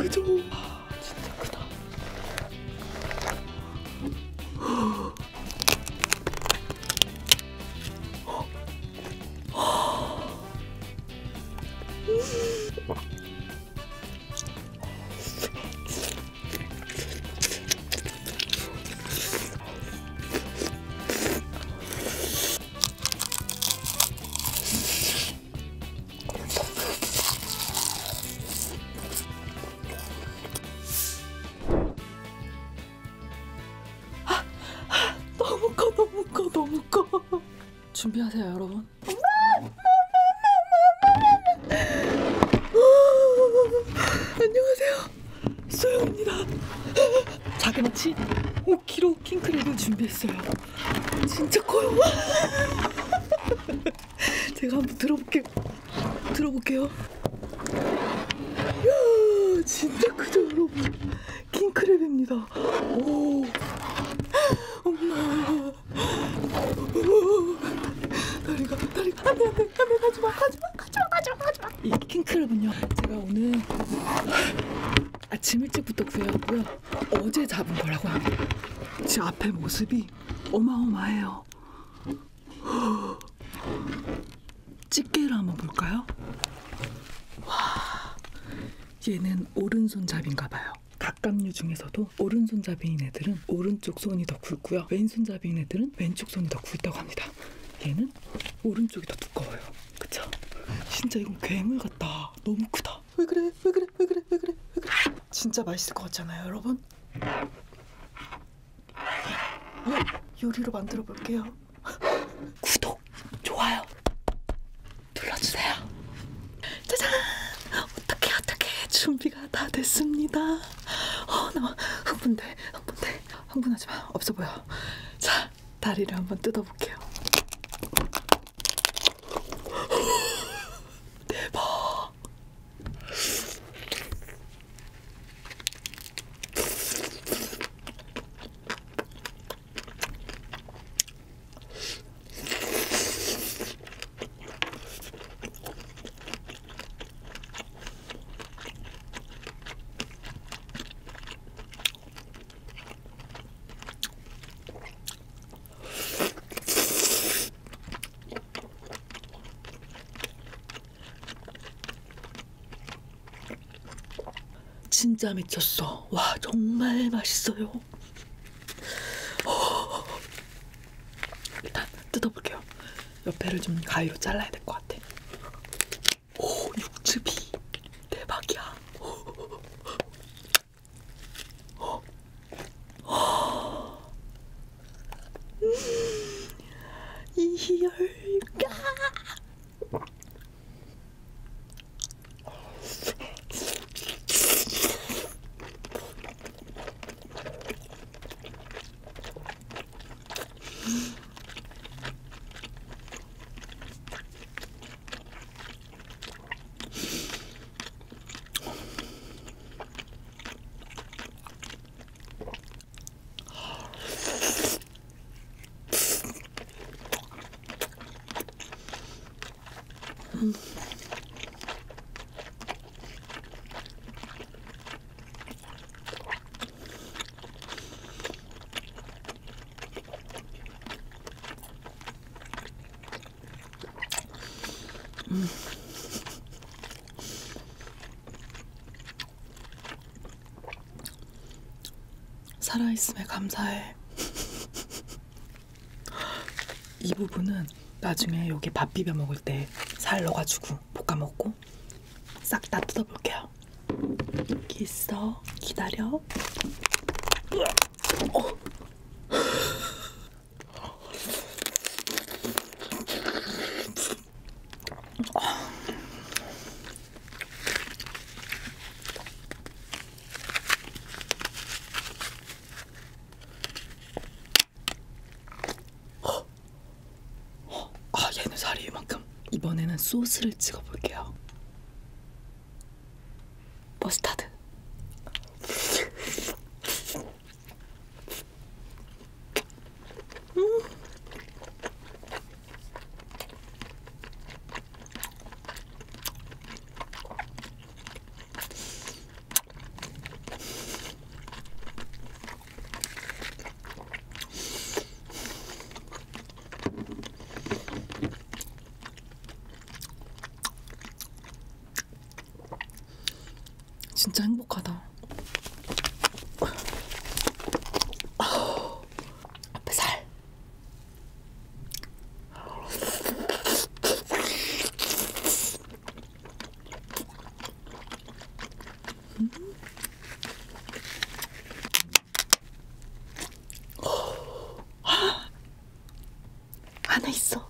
그죠? 진짜 크다. 너무 커, 너무 커, 너무 커. 준비하세요, 여러분. 안녕하세요, 소영입니다. 자그마치 5kg 킹크랩을 준비했어요. 진짜 커요. 제가 한번 들어볼게요. 이야, 진짜 크죠, 여러분. 킹크랩입니다. 오, 엄마. 다리가 안돼 가지마. 이 킹크랩은요, 제가 오늘 아침 일찍부터 구해왔고요. 어제 잡은 거라고 합니다. 지금 앞에 모습이 어마어마해요. 집게를 한번 볼까요? 와, 얘는 오른손잡이인가 봐요. 갑각류 중에서도 오른손잡이인 애들은 오른쪽 손이 더 굵고요, 왼손잡이인 애들은 왼쪽 손이 더 굵다고 합니다. 얘는 오른쪽이 더 두꺼워요. 그쵸? 진짜 이건 괴물 같다. 너무 크다. 왜 그래? 진짜 맛있을 것 같잖아요, 여러분. 요리로 만들어 볼게요. 구독, 좋아요 눌러주세요. 짜잔! 어떡해 준비가 다 됐습니다. 나 흥분하지 마. 없어 보여. 자, 다리를 한번 뜯어볼게요. 대박. 진짜 미쳤어. 와, 정말 맛있어요. 일단 뜯어볼게요. 옆에를 좀 가위로 잘라야 될 것 같아. 오, 육즙이 대박이야. 이열. 살아있음에 감사해. 이 부분은 나중에 여기 밥 비벼 먹을 때 살 넣어가지고 볶아 먹고 싹 다 뜯어볼게요. 여기 있어. 기다려. 얘는 살이 이만큼. 이번에는 소스를 찍어볼게요. 머스타드. 진짜 행복하다. 앞에 살. 하나 있어.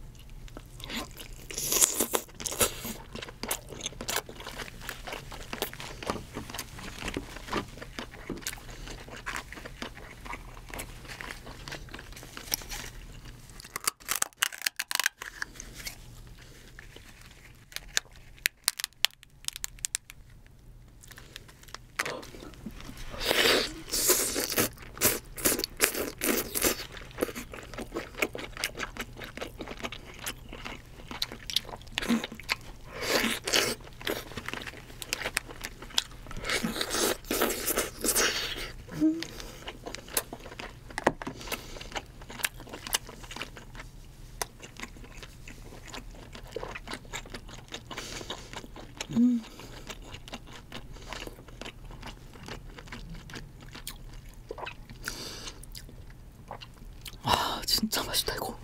진짜 맛있다 이거.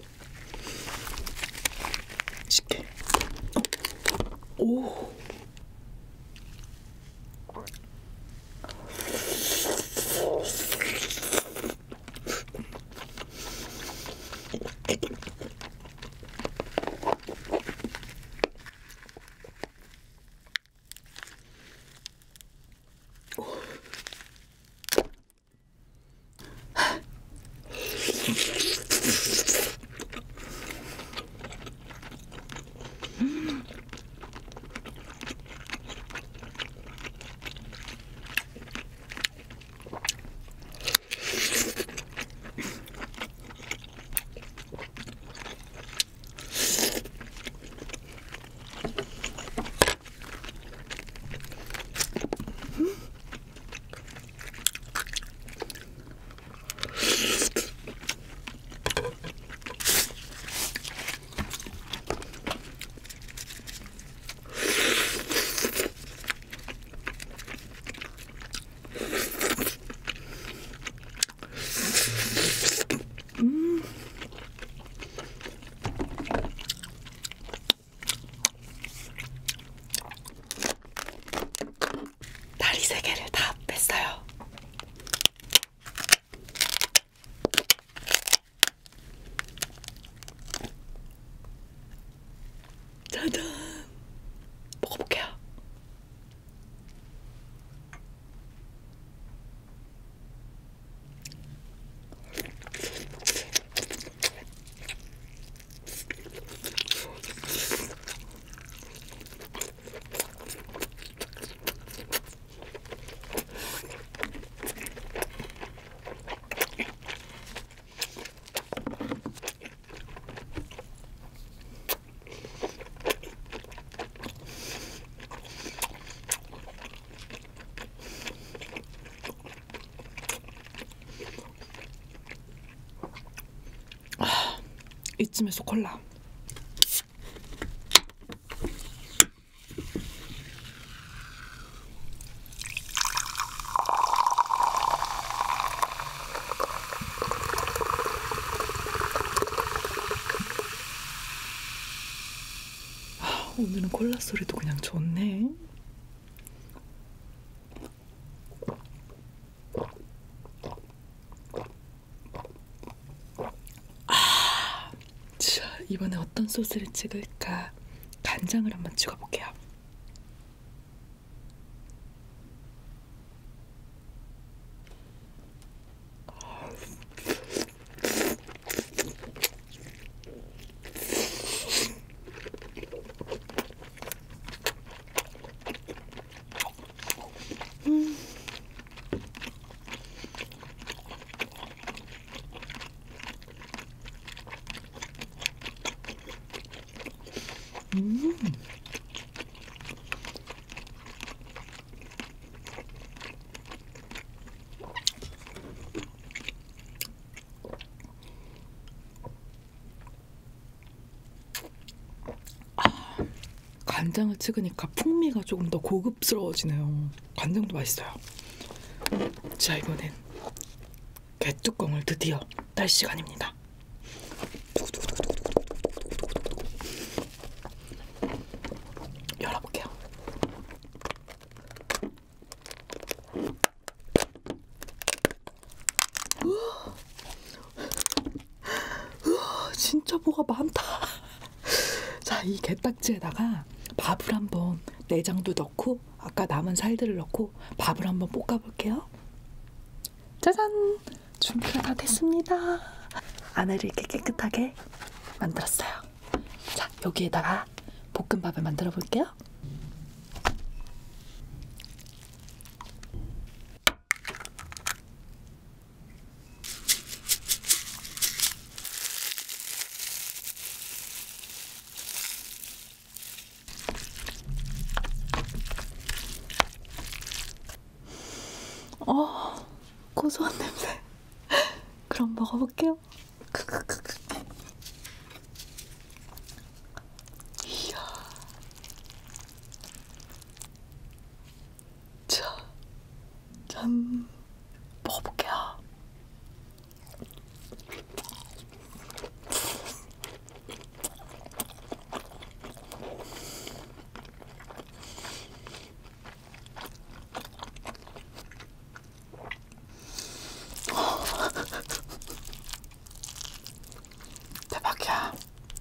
쉽게. 오. 다리 3개를 다 뺐어요. 짜잔! 먹어볼게요. 이쯤에서 콜라. 오늘은 콜라 소리도 그냥 좋네. 자, 이번에 어떤 소스를 찍을까? 간장을 한번 찍어볼게요. 간장을 찍으니까 풍미가 조금 더 고급스러워지네요. 간장도 맛있어요. 자, 이번엔 개뚜껑을 드디어 딸 시간입니다. 열어볼게요. 우와, 진짜 뭐가 많다. 자, 이 게딱지에다가 밥을 한번, 내장도 넣고 아까 남은 살들을 넣고 밥을 한번 볶아볼게요. 짜잔! 준비가 다 됐습니다. 안에를 이렇게 깨끗하게 만들었어요. 자, 여기에다가 볶음밥을 만들어 볼게요. 고소한 냄새. 그럼 먹어볼게요. 이야. 자, 짠. 먹어볼게요. 대박이야.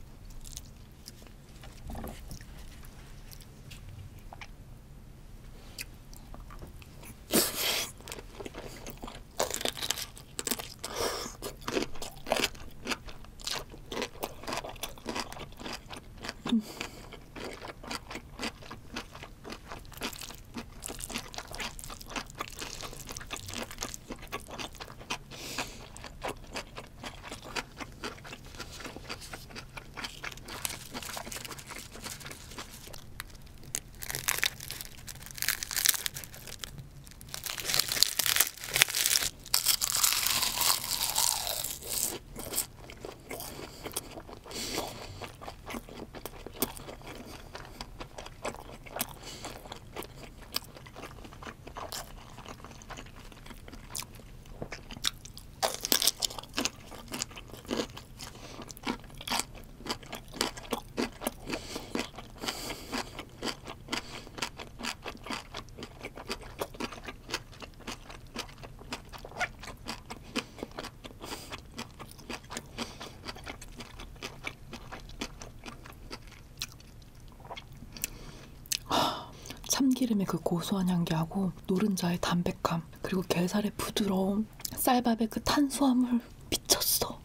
참기름의 그 고소한 향기하고 노른자의 담백함, 그리고 게살의 부드러움, 쌀밥의 그 탄수화물, 미쳤어.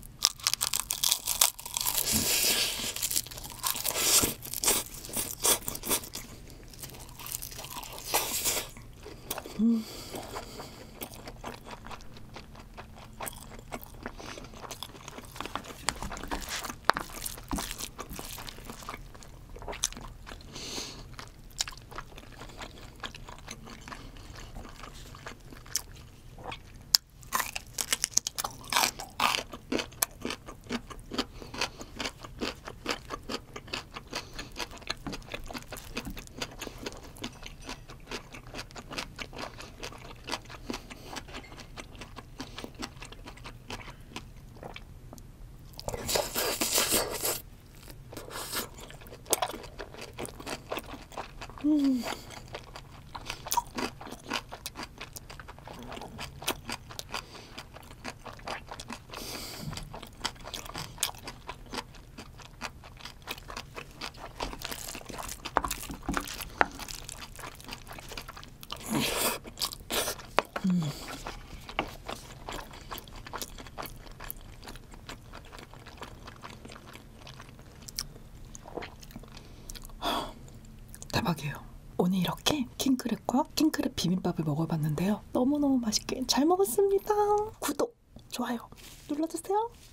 대박이에요. 오늘 이렇게 킹크랩과 킹크랩 비빔밥을 먹어봤는데요. 너무너무 맛있게 잘 먹었습니다. 구독, 좋아요 눌러주세요.